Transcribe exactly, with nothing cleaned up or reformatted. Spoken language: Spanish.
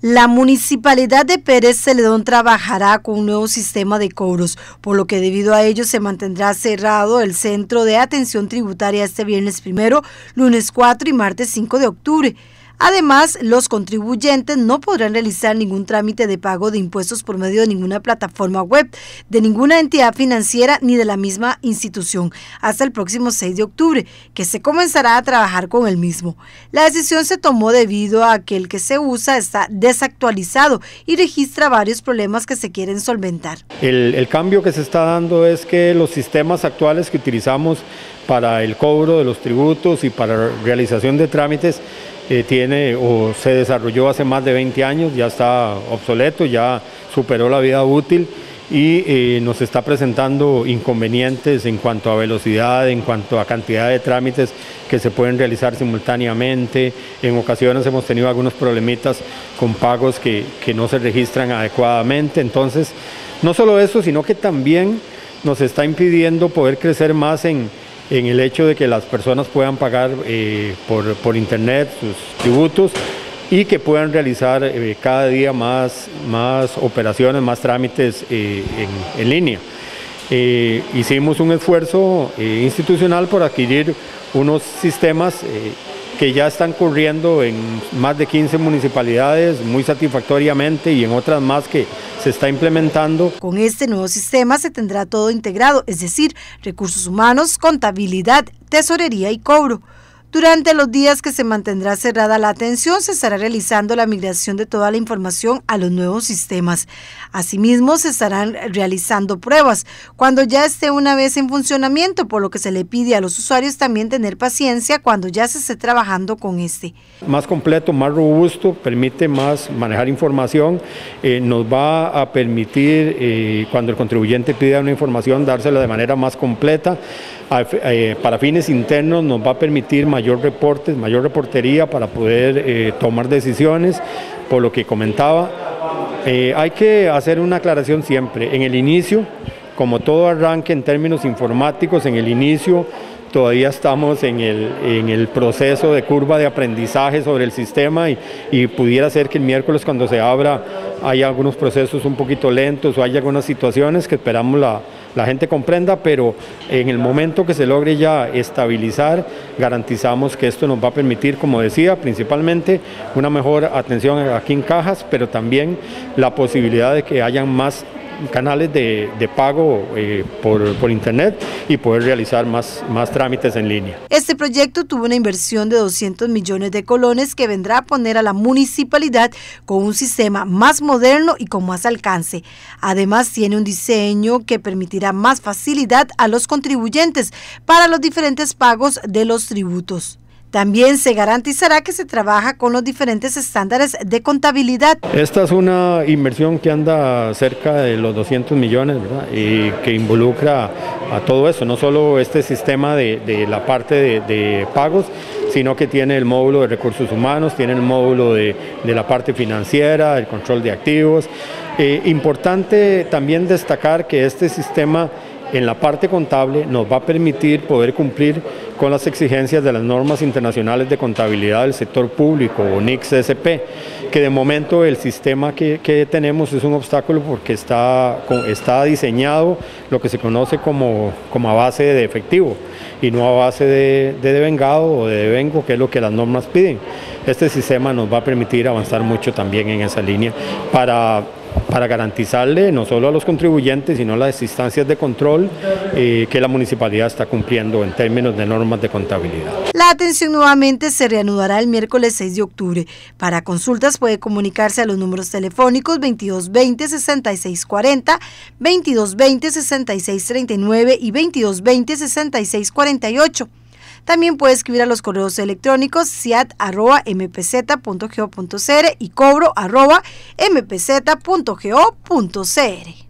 La Municipalidad de Pérez Celedón trabajará con un nuevo sistema de cobros, por lo que debido a ello se mantendrá cerrado el Centro de Atención Tributaria este viernes primero, lunes cuatro y martes cinco de octubre. Además, los contribuyentes no podrán realizar ningún trámite de pago de impuestos por medio de ninguna plataforma web, de ninguna entidad financiera ni de la misma institución, hasta el próximo seis de octubre, que se comenzará a trabajar con el mismo. La decisión se tomó debido a que el que se usa está desactualizado y registra varios problemas que se quieren solventar. El, el cambio que se está dando es que los sistemas actuales que utilizamos para el cobro de los tributos y para realización de trámites Eh, tiene o se desarrolló hace más de veinte años, ya está obsoleto, ya superó la vida útil y eh, nos está presentando inconvenientes en cuanto a velocidad, en cuanto a cantidad de trámites que se pueden realizar simultáneamente. En ocasiones hemos tenido algunos problemitas con pagos que, que no se registran adecuadamente. Entonces, no solo eso, sino que también nos está impidiendo poder crecer más en en el hecho de que las personas puedan pagar eh, por, por internet sus tributos y que puedan realizar eh, cada día más, más operaciones, más trámites eh, en, en línea. Eh, hicimos un esfuerzo eh, institucional por adquirir unos sistemas eh, que ya están corriendo en más de quince municipalidades muy satisfactoriamente y en otras más que se está implementando. Con este nuevo sistema se tendrá todo integrado, es decir, recursos humanos, contabilidad, tesorería y cobro. Durante los días que se mantendrá cerrada la atención, se estará realizando la migración de toda la información a los nuevos sistemas. Asimismo, se estarán realizando pruebas cuando ya esté una vez en funcionamiento, por lo que se le pide a los usuarios también tener paciencia cuando ya se esté trabajando con este. Más completo, más robusto, permite más manejar información, eh, nos va a permitir, eh, cuando el contribuyente pida una información, dársela de manera más completa. A, eh, para fines internos nos va a permitir mayor reportes, mayor reportería para poder eh, tomar decisiones, por lo que comentaba. Eh, hay que hacer una aclaración siempre. En el inicio, como todo arranque en términos informáticos, en el inicio todavía estamos en el, en el proceso de curva de aprendizaje sobre el sistema y, y pudiera ser que el miércoles cuando se abra haya algunos procesos un poquito lentos o haya algunas situaciones que esperamos la, la gente comprenda, pero en el momento que se logre ya estabilizar, garantizamos que esto nos va a permitir, como decía, principalmente una mejor atención aquí en cajas, pero también la posibilidad de que hayan más canales de, de pago eh, por, por internet y poder realizar más, más trámites en línea. Este proyecto tuvo una inversión de doscientos millones de colones que vendrá a poner a la municipalidad con un sistema más moderno y con más alcance. Además, tiene un diseño que permitirá más facilidad a los contribuyentes para los diferentes pagos de los tributos. También se garantizará que se trabaja con los diferentes estándares de contabilidad. Esta es una inversión que anda cerca de los doscientos millones, ¿verdad? Y que involucra a todo eso, no solo este sistema de, de la parte de, de pagos, sino que tiene el módulo de recursos humanos, tiene el módulo de, de la parte financiera, el control de activos. Eh, importante también destacar que este sistema en la parte contable nos va a permitir poder cumplir con las exigencias de las normas internacionales de contabilidad del sector público o N I C S P, que de momento el sistema que, que tenemos es un obstáculo porque está, está diseñado lo que se conoce como, como a base de efectivo y no a base de, de devengado o de devengo, que es lo que las normas piden. Este sistema nos va a permitir avanzar mucho también en esa línea para para garantizarle no solo a los contribuyentes, sino a las instancias de control eh, que la municipalidad está cumpliendo en términos de normas de contabilidad. La atención nuevamente se reanudará el miércoles seis de octubre. Para consultas puede comunicarse a los números telefónicos veintidós veinte, sesenta y seis cuarenta, veintidós veinte, sesenta y seis treinta y nueve y veintidós veinte, sesenta y seis cuarenta y ocho. También puede escribir a los correos electrónicos siat arroba m p z punto go punto c r y cobro arroba m p z punto go punto c r.